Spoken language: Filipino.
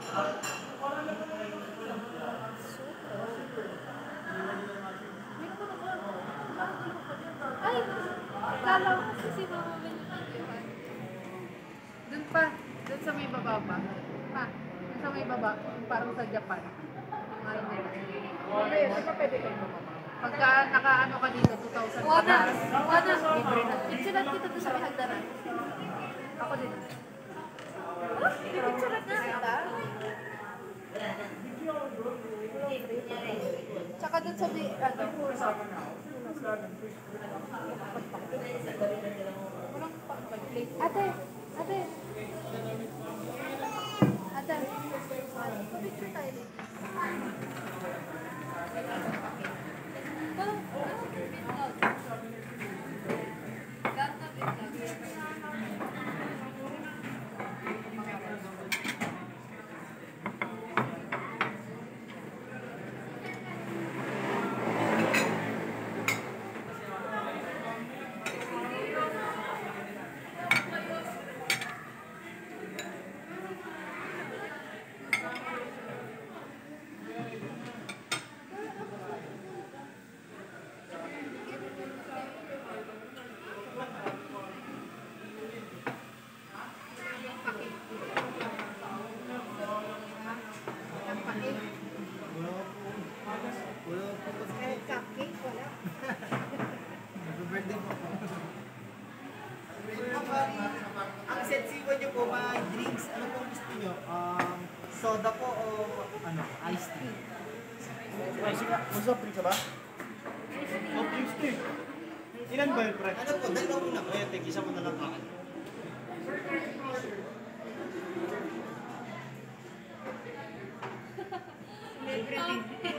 Ay! Kala ko kasi si Mama Ben yung videohan. Doon pa. Doon sa may baba pa. Pa. Doon sa may baba. Parang sa Japan. Ngayon nila. Okay, saan pwede kayo bumaba? Pagka nakaano ka dito, 2,000 Wala. Wala. Libre na. Picturean kita doon sa may hagdanan. Ako din. Picturean na kita. Tsaka doon sa may, Ate! Ate! Ate! Picture tayo dito. Ang sensibo nyo po, mga drinks, ano pong gusto nyo? Soda po o ano, iced tea? Ay, sige, mag-soft drinks ka ba? Soft drinks to eh. Ilan ba yun, pre? Ano po, dalawa muna po. Eh, tig-isa mo na lang akin. Celebrity.